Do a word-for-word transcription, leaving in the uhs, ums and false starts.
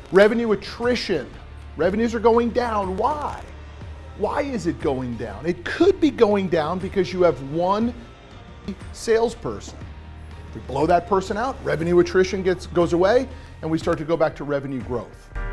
Revenue attrition. Revenues are going down. Why? Why is it going down? It could be going down because you have one salesperson. If we blow that person out, revenue attrition gets, goes away, and we start to go back to revenue growth.